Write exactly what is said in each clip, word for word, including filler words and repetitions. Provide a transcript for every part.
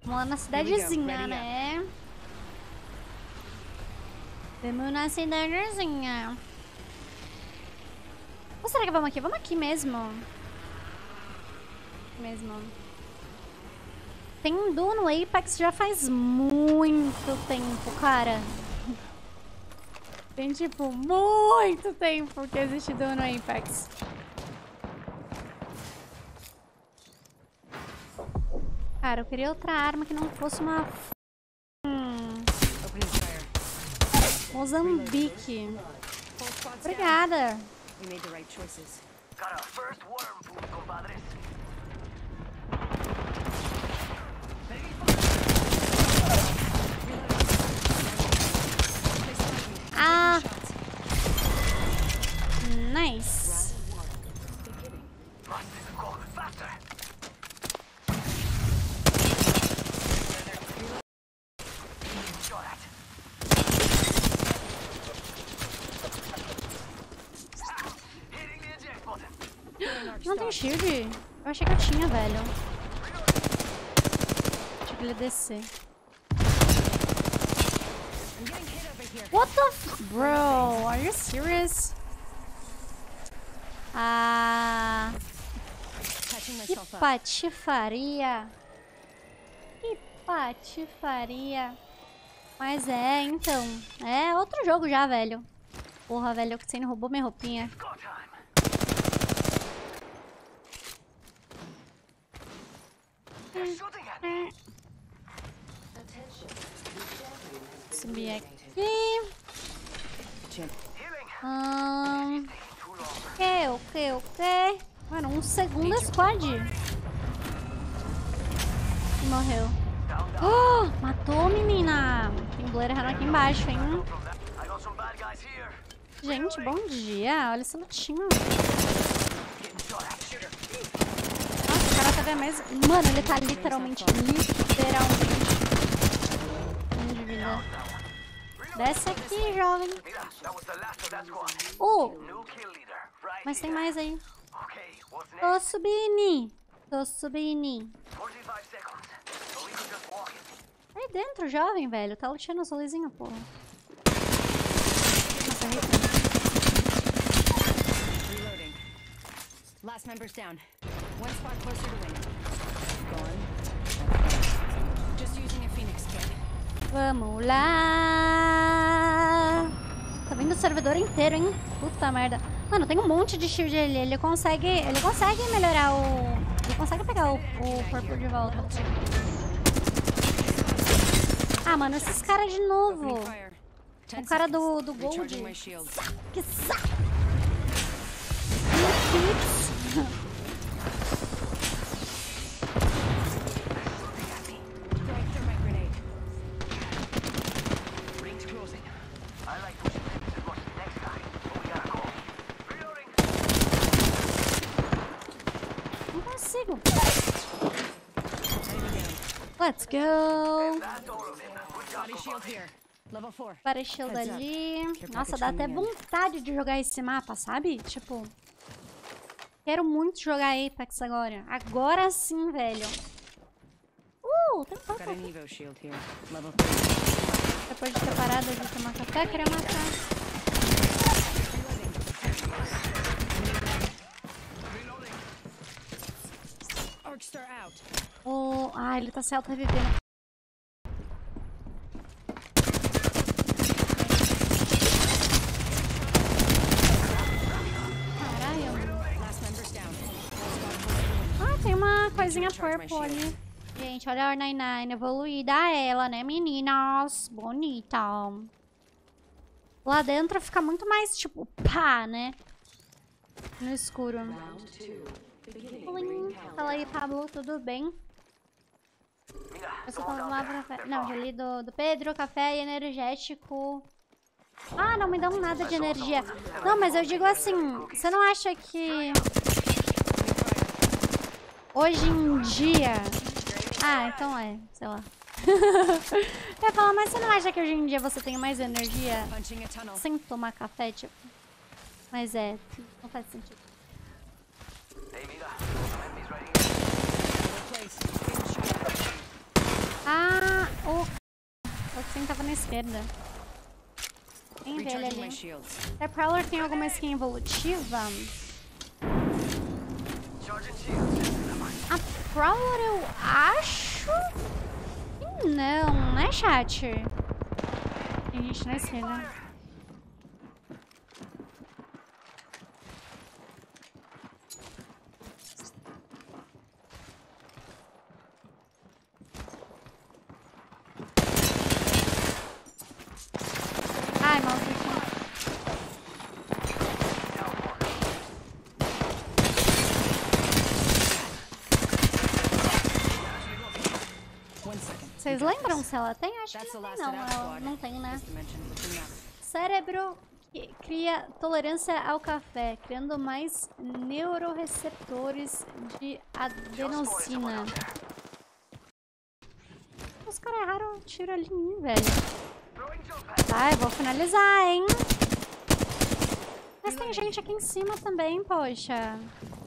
Vamos lá na cidadezinha, né? Vamos na cidadezinha. Ou será que vamos aqui? Vamos aqui mesmo. Mesmo. Tem um duo no Apex já faz muito tempo, cara. Tem, tipo, muito tempo que existe duo no Apex. Cara, eu queria outra arma que não fosse uma... Hum. Mozambique. Obrigada. Ah. Nice. Não tem shield? Eu achei que eu tinha, velho. Deixa eu ele descer. What the f... Bro, are you serious? Ah... Que patifaria. Que patifaria. Mas é, então. É outro jogo já, velho. Porra, velho, que você não roubou minha roupinha. Subir aqui. Hum, o que, o que, o que? Mano, um segundo é squad. E morreu. Oh, matou, menina. Tem Fleeur aqui embaixo, hein? Gente, bom dia. Olha esse lutinho. Nossa, o cara tá vendo mais... Mano, ele tá literalmente, literalmente... Um de vida. Desce aqui, jovem. Uh! Mas tem mais aí. Tô subindo. Tô subindo. Aí dentro, jovem, velho. Tá lutando os rolezinhos, porra. Last member's down. One spot closer to win. Gone. Just using a Phoenix kit. Vamos lá. Tá vindo o servidor inteiro, hein? Puta merda. Mano, tem um monte de shield ali. Ele consegue, ele consegue melhorar o... Ele consegue pegar o, o corpo de volta. Ah, mano, esses caras de novo. O cara do, do Gold. Que saco. Não consigo. Let's go. Para shield ali. Nossa, dá até vontade de jogar esse mapa, sabe? Tipo, quero muito jogar Apex agora. Agora sim, velho. Uh, tem pouco aqui. Depois de ter parado de tomar café, queria matar. Oh, ah, ele tá se auto-revivendo. Coisinha purple ali. Gente, olha a R noventa e nove evoluída ela, né, meninas? Bonita. Lá dentro fica muito mais, tipo, pá, né? No escuro. Fala aí, Pablo, tudo bem? Eu só tomava café. Não, já li do, do Pedro, café e energético. Ah, não me dão nada de energia. Não, mas eu digo assim, você não acha que... Hoje em dia... Ah, então é, sei lá. Eu ia falar, mas você não acha que hoje em dia você tem mais energia sem tomar café, tipo? Mas é, não faz sentido. quem tava na esquerda. Quem vê ele ali? A Prowler tem alguma skin evolutiva? A Prowler eu acho que não, né, chat? Tem gente na esquerda. Ai, maldito. Vocês lembram se ela tem? Acho que não tem, não. Ela não tem, né? Cérebro que cria tolerância ao café, criando mais neuroreceptores de adenosina. Os caras erraram o tiro ali em mim, velho. Tá, eu vou finalizar, hein? Mas tem gente aqui em cima também, poxa.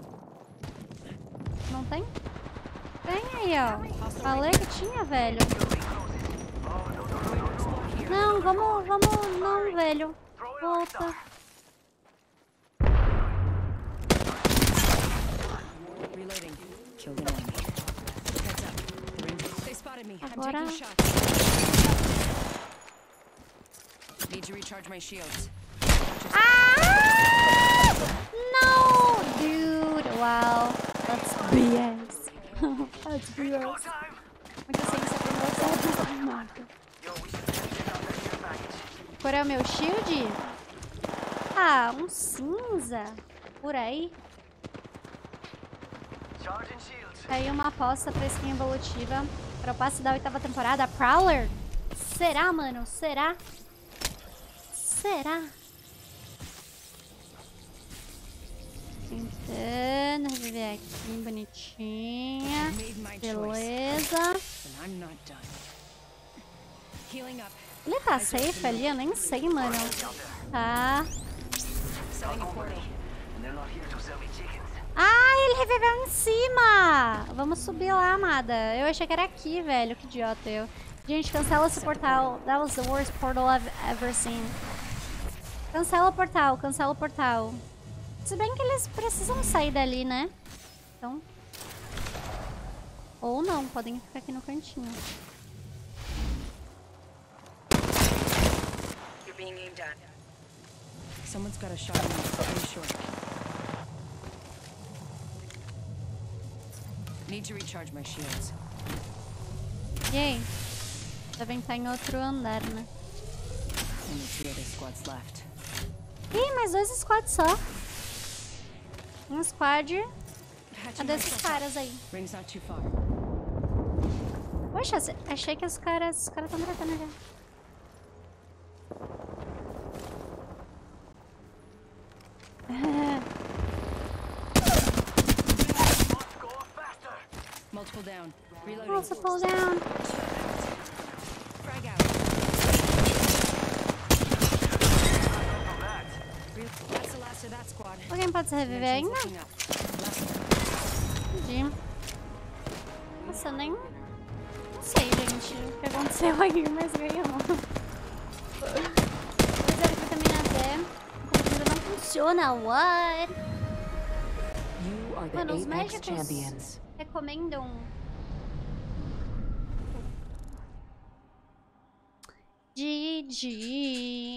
Não tem? Tem aí, ó. Falei que tinha, velho. Não, vamos, vamos, não, velho. Volta. Agora... Ah! No, dude. Wow. That's B S. That's B S. Muita ciência pra você, marca. Qual é o meu shield? Ah, um cinza. Por aí. Aí uma aposta pra skin evolutiva. Para o passe da oitava temporada. Prowler? Será, mano? Será? Será? Tentando reviver aqui, bonitinha. Beleza. Ele tá safe ali? Eu nem sei, mano. Tá. Ah, ele reviveu em cima! Vamos subir lá, amada. Eu achei que era aqui, velho. Que idiota eu. Gente, cancela esse portal. That was the worst portal I've ever seen. Cancela o portal, cancela o portal. Se bem que eles precisam sair dali, né? Então... Ou não, podem ficar aqui no cantinho. You're being aimed at. Someone's got a shot on me, pretty sure. Need to recharge my shields. E aí? Devem estar em outro andar, né? Ih, mais dois squads só. Um squad. Cadê esses caras aí? Poxa, achei que os caras... Os caras estão tratando já. Multiple down. Reloading. Multiple down. Frag out. That's the last of that squad. Alguém pode se reviver ainda? Entendi. Nossa, nem... Não sei, gente, o que aconteceu aí, mas ganhou. Zero vitamina D. A comida não funciona, what? Mano, os médicos recomendam... G G.